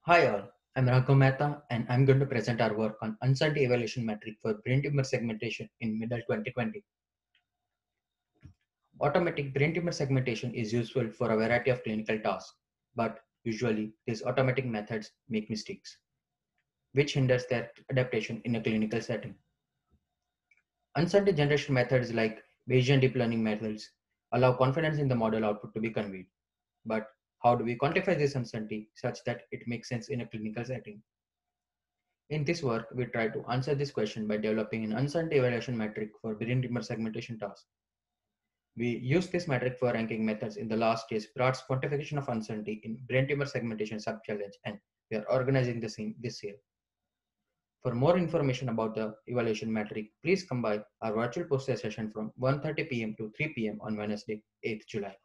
Hi all, I'm Raghav Mehta and I'm going to present our work on uncertainty evaluation metric for brain tumor segmentation in middle 2020. Automatic brain tumor segmentation is useful for a variety of clinical tasks, but usually these automatic methods make mistakes, which hinders their adaptation in a clinical setting. Uncertainty generation methods like Bayesian deep learning methods allow confidence in the model output to be conveyed. But how do we quantify this uncertainty such that it makes sense in a clinical setting? In this work, we try to answer this question by developing an uncertainty evaluation metric for brain tumor segmentation tasks. We use this metric for ranking methods in the last stage Pratt's quantification of uncertainty in brain tumor segmentation sub-challenge, and we are organizing the same this year. For more information about the evaluation metric, please come by our virtual poster session from 1:30 p.m. to 3 p.m. on Wednesday, 8th July.